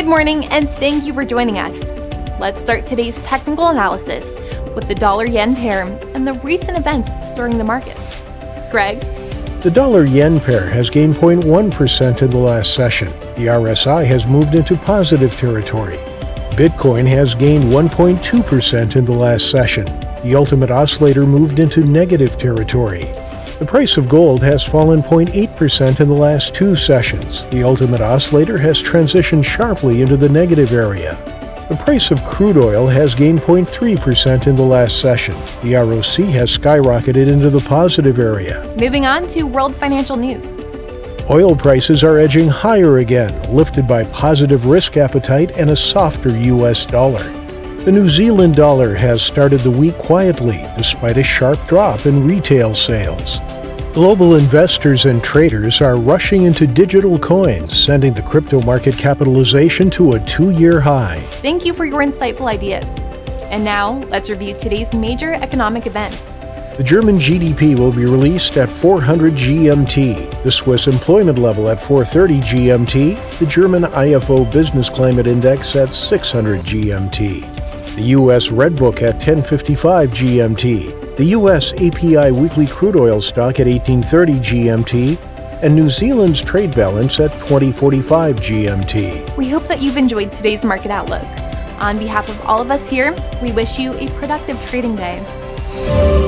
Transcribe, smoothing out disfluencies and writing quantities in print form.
morning, and thank you for joining us. Let's start today's technical analysis with the dollar-yen pair and the recent events stirring the markets. Greg? The dollar-yen pair has gained 0.1% in the last session. The RSI has moved into positive territory. Bitcoin has gained 1.2% in the last session. The ultimate oscillator moved into negative territory. The price of gold has fallen 0.8% in the last two sessions. The ultimate oscillator has transitioned sharply into the negative area. The price of crude oil has gained 0.3% in the last session. The ROC has skyrocketed into the positive area. Moving on to world financial news. Oil prices are edging higher again, lifted by positive risk appetite and a softer U.S. dollar. The New Zealand dollar has started the week quietly, despite a sharp drop in retail sales. Global investors and traders are rushing into digital coins, sending the crypto market capitalization to a two-year high. Thank you for your insightful ideas. And now, let's review today's major economic events. The German GDP will be released at 400 GMT, the Swiss employment level at 430 GMT, the German IFO Business Climate Index at 600 GMT, the U.S. Red Book at 1055 GMT, the U.S. API weekly crude oil stock at 1830 GMT, and New Zealand's trade balance at 2045 GMT. We hope that you've enjoyed today's market outlook. On behalf of all of us here, we wish you a productive trading day.